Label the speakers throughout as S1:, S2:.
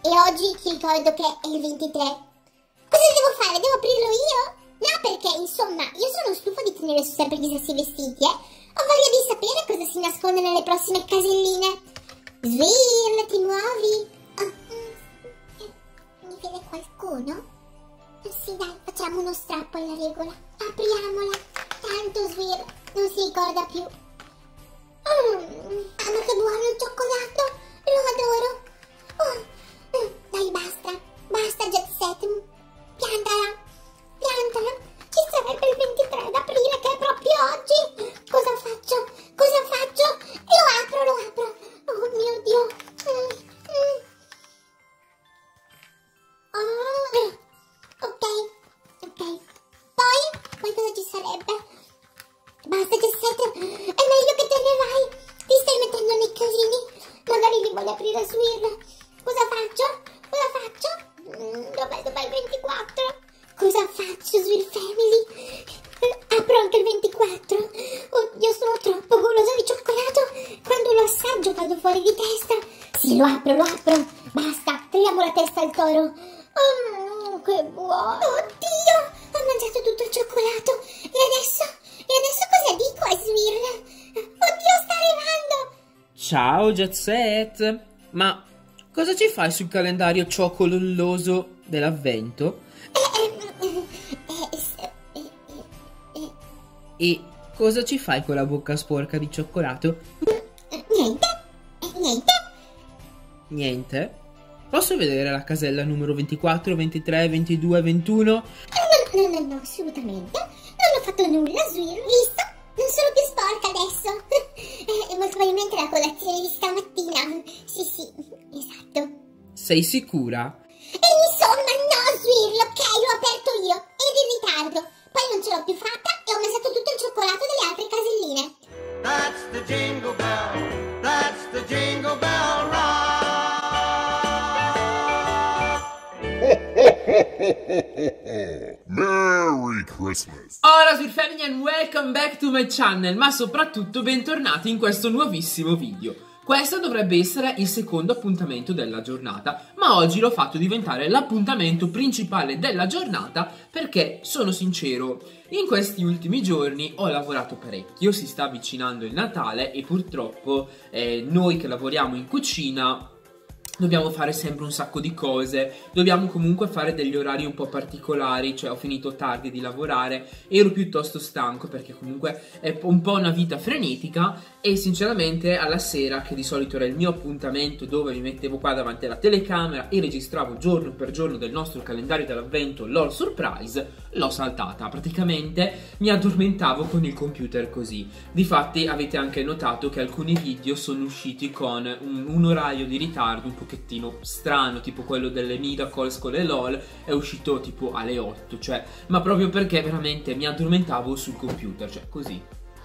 S1: E oggi ti ricordo che è il 23. Cosa devo fare? Devo aprirlo io? No, perché insomma, io sono stufa di tenere su sempre gli stessi vestiti, Ho voglia di sapere cosa si nasconde nelle prossime caselline. Svir, ti muovi? Mi vede qualcuno? Sì, dai, facciamo uno strappo alla regola. Apriamola. Tanto Svir non si ricorda più. Ma che buono il cioccolato! Lo adoro! Dai, basta Jet Set. Piantala. Ci sarebbe il 23 ad aprile, che è proprio oggi. Cosa faccio? Lo apro. Oh mio Dio. Ok. Poi cosa ci sarebbe? Basta, Jet Set. È meglio che te ne vai. Ti stai mettendo nei casini. Magari li voglio aprire su Swirl. Cosa faccio? Dov'è il 24? Cosa faccio, Swirl Family? Apro anche il 24. Oddio, sono troppo golosa di cioccolato. Quando lo assaggio vado fuori di testa. Sì, lo apro. Basta, tagliamo la testa al toro. Che buono. Oddio, ho mangiato tutto il cioccolato. E adesso cosa dico a Swirl? Oddio, sta arrivando.
S2: Ciao Jet Set. Ma cosa ci fai sul calendario cioccololloso dell'avvento? E cosa ci fai con la bocca sporca di cioccolato? Niente? Posso vedere la casella numero 24, 23, 22, 21?
S1: No, assolutamente. Non ho fatto nulla, Swirl, visto? Non sono più sporca adesso. Molto probabilmente la colazione di stamattina. Sì, esatto.
S2: Sei sicura?
S1: E insomma, no, Swirl, ok, l'ho aperto io. Ed in ritardo. Poi non ce l'ho più fatta e ho mangiato tutto il cioccolato delle altre caselline.
S3: That's the jingle bell. That's the jingle bell rock.
S4: Merry Christmas!
S2: Hola Swirl Family and welcome back to my channel, ma soprattutto bentornati in questo nuovissimo video. Questo dovrebbe essere il secondo appuntamento della giornata, ma oggi l'ho fatto diventare l'appuntamento principale della giornata perché, sono sincero, in questi ultimi giorni ho lavorato parecchio, si sta avvicinando il Natale e purtroppo noi che lavoriamo in cucina dobbiamo fare sempre un sacco di cose, dobbiamo comunque fare degli orari un po' particolari, cioè ho finito tardi di lavorare, ero piuttosto stanco perché comunque è un po' una vita frenetica e sinceramente alla sera, che di solito era il mio appuntamento dove mi mettevo qua davanti alla telecamera e registravo giorno per giorno del nostro calendario dell'avvento l'All Surprise, l'ho saltata, praticamente mi addormentavo con il computer così. Difatti avete anche notato che alcuni video sono usciti con un orario di ritardo un pochettino strano, tipo quello delle Miracles con le LOL è uscito tipo alle 8, cioè, ma proprio perché veramente mi addormentavo sul computer, cioè così.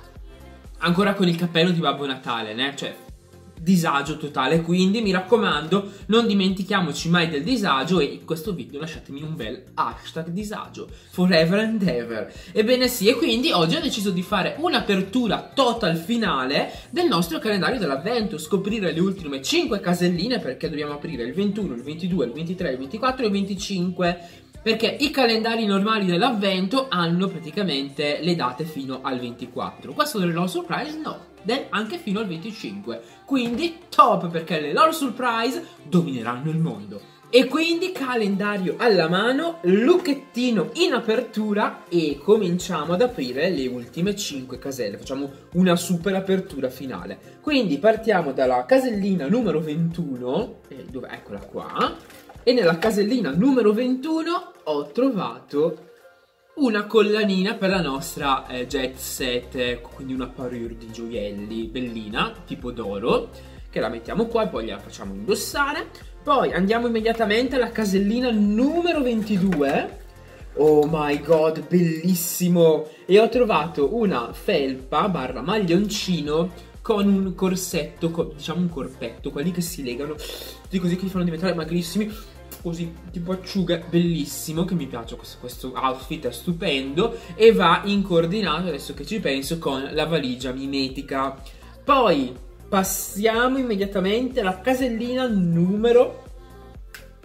S2: Ancora con il cappello di Babbo Natale, né? Cioè, disagio totale, quindi mi raccomando, non dimentichiamoci mai del disagio e in questo video lasciatemi un bel hashtag disagio, forever and ever. Ebbene sì, e quindi oggi ho deciso di fare un'apertura total finale del nostro calendario dell'avvento, scoprire le ultime 5 caselline perché dobbiamo aprire il 21, il 22, il 23, il 24 e il 25. Perché i calendari normali dell'avvento hanno praticamente le date fino al 24. Questo delle LOL Surprise no, anche fino al 25. Quindi top, perché le LOL Surprise domineranno il mondo. E quindi calendario alla mano, lucchettino in apertura e cominciamo ad aprire le ultime 5 caselle. Facciamo una super apertura finale. Quindi partiamo dalla casellina numero 21, dove, eccola qua. E nella casellina numero 21 ho trovato una collanina per la nostra Jet Set, quindi una parure di gioielli bellina, tipo d'oro, che la mettiamo qua e poi la facciamo indossare. Poi andiamo immediatamente alla casellina numero 22. Oh my god, bellissimo! E ho trovato una felpa barra maglioncino con un corsetto, diciamo un corpetto, quelli che si legano, così che li fanno diventare magrissimi, così tipo acciughe, bellissimo, che mi piace questo outfit, è stupendo e va in coordinato, adesso che ci penso, con la valigia mimetica. Poi passiamo immediatamente alla casellina numero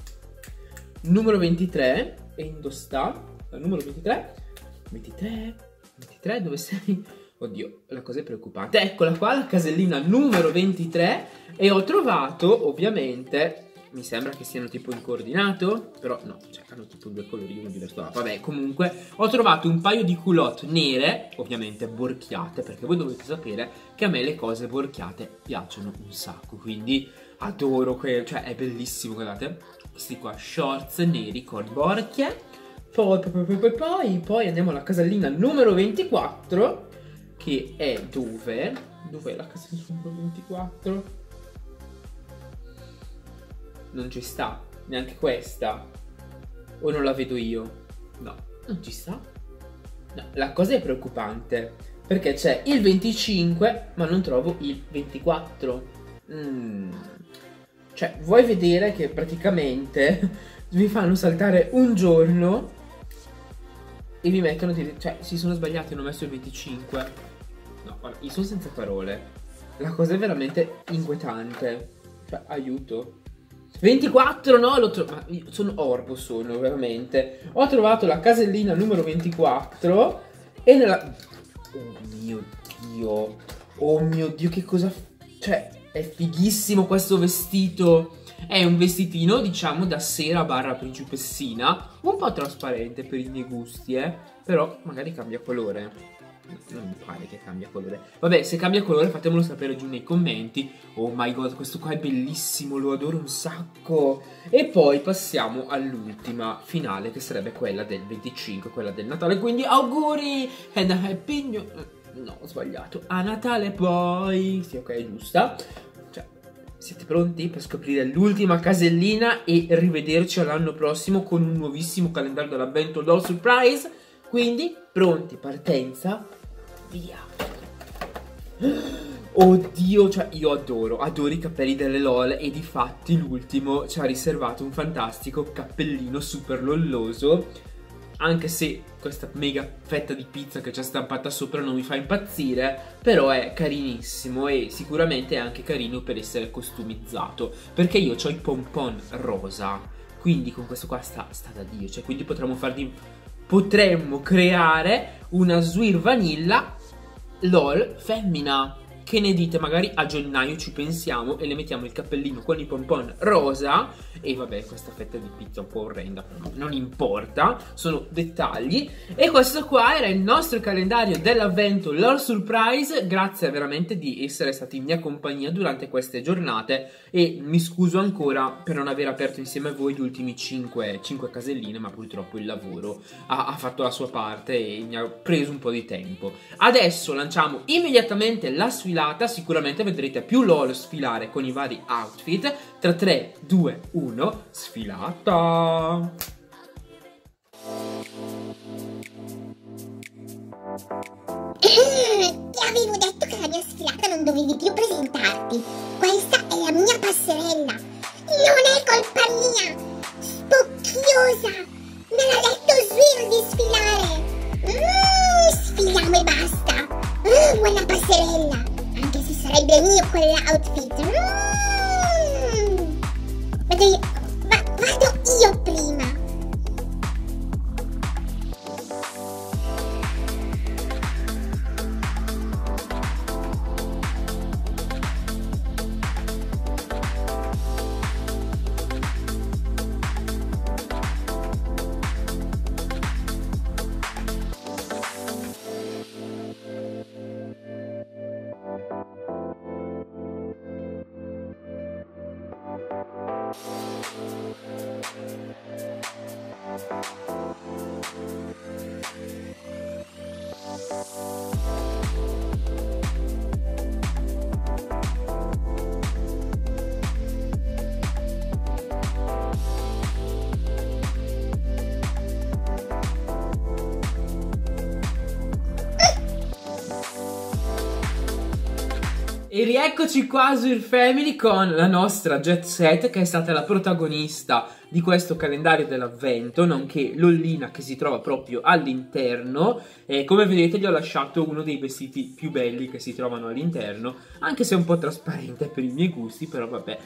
S2: numero 23 e indossa la numero 23, dove sei? Oddio, la cosa è preoccupante. Eccola qua, la casellina numero 23 e ho trovato, ovviamente, mi sembra che siano tipo in coordinato, però no, cioè hanno tipo due colori, uno diverso dall'altro. Vabbè, comunque ho trovato un paio di culotte nere, ovviamente borchiate, perché voi dovete sapere che a me le cose borchiate piacciono un sacco, quindi adoro cioè è bellissimo, guardate. Questi qua shorts neri con borchie. Poi andiamo alla casellina numero 24, che è dove? Dov'è la casellina numero 24? Non ci sta, neanche questa. O non la vedo io? No, non ci sta. No, la cosa è preoccupante, perché c'è il 25, ma non trovo il 24. Cioè, vuoi vedere che praticamente vi fanno saltare un giorno e vi mettono cioè, si sono sbagliati, hanno messo il 25. No, guarda, io sono senza parole. La cosa è veramente inquietante. Cioè, aiuto. 24, no, ma io sono orbo, veramente. Ho trovato la casellina numero 24 e nella... Oh mio Dio, che cosa... Cioè, è fighissimo questo vestito. È un vestitino, diciamo, da sera barra principessina. Un po' trasparente per i miei gusti, però magari cambia colore. Non mi pare che cambia colore. Vabbè, se cambia colore fatemelo sapere giù nei commenti. Oh my god, questo qua è bellissimo, lo adoro un sacco. E poi passiamo all'ultima finale, che sarebbe quella del 25, quella del Natale. Quindi auguri and a happy new... No, ho sbagliato. A Natale poi... Sì, ok, giusta. Cioè, siete pronti per scoprire l'ultima casellina e rivederci all'anno prossimo con un nuovissimo calendario dell'avvento LOL Surprise? Quindi, pronti, partenza, via. Oddio, cioè io adoro i cappelli delle LOL e difatti l'ultimo ci ha riservato un fantastico cappellino super lolloso. Anche se questa mega fetta di pizza che c'è stampata sopra non mi fa impazzire, però è carinissimo e sicuramente è anche carino per essere customizzato, perché io ho i pompon rosa, quindi con questo qua sta da Dio, cioè quindi potremmo creare una Swir Vanilla LOL femmina. Che ne dite? Magari a gennaio ci pensiamo e le mettiamo il cappellino con i pompon rosa. E vabbè, questa fetta di pizza un po' orrenda, però non importa, sono dettagli. E questo qua era il nostro calendario dell'avvento LOL Surprise. Grazie veramente di essere stati in mia compagnia durante queste giornate. E mi scuso ancora per non aver aperto insieme a voi gli ultimi 5 caselline, ma purtroppo il lavoro ha fatto la sua parte e mi ha preso un po' di tempo. Adesso lanciamo immediatamente la sfilata. Sicuramente vedrete più LOL sfilare con i vari outfit. Tra 3, 2, 1, sfilata!
S1: Ti avevo detto che la mia sfilata non dovevi più presentarti. Questa è la mia passerella. Non è colpa mia. Spocchiosa. Me l'ha detto Swir di sfilare. Sfiliamo e basta. Buona passerella. Anche se sarebbe mio quell'outfit. Vado io prima.
S2: E rieccoci qua su il Family con la nostra Jet Set, che è stata la protagonista di questo calendario dell'avvento, nonché Lollina che si trova proprio all'interno. E come vedete gli ho lasciato uno dei vestiti più belli che si trovano all'interno, anche se è un po' trasparente per i miei gusti, però vabbè.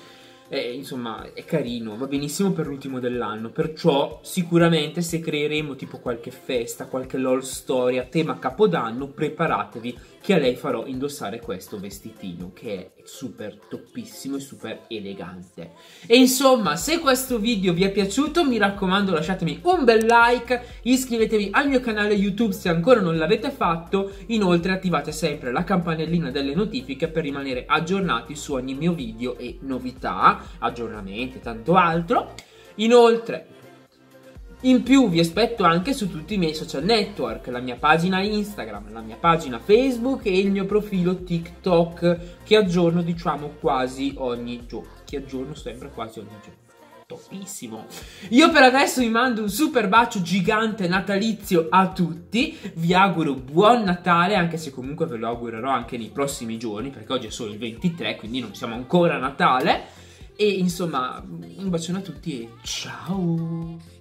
S2: insomma è carino, va benissimo per l'ultimo dell'anno, perciò sicuramente se creeremo tipo qualche festa, qualche LOL story a tema Capodanno, preparatevi che a lei farò indossare questo vestitino che è super toppissimo e super elegante. E insomma, se questo video vi è piaciuto, mi raccomando lasciatemi un bel like, iscrivetevi al mio canale YouTube se ancora non l'avete fatto, inoltre attivate sempre la campanellina delle notifiche per rimanere aggiornati su ogni mio video e novità, aggiornamenti e tanto altro. Inoltre, in più vi aspetto anche su tutti i miei social network, la mia pagina Instagram, la mia pagina Facebook e il mio profilo TikTok che aggiorno diciamo quasi ogni giorno, che aggiorno sempre quasi ogni giorno. Topissimo. Io per adesso vi mando un super bacio gigante natalizio a tutti, vi auguro buon Natale, anche se comunque ve lo augurerò anche nei prossimi giorni perché oggi è solo il 23, quindi non siamo ancora a Natale. E insomma, un bacione a tutti e ciao!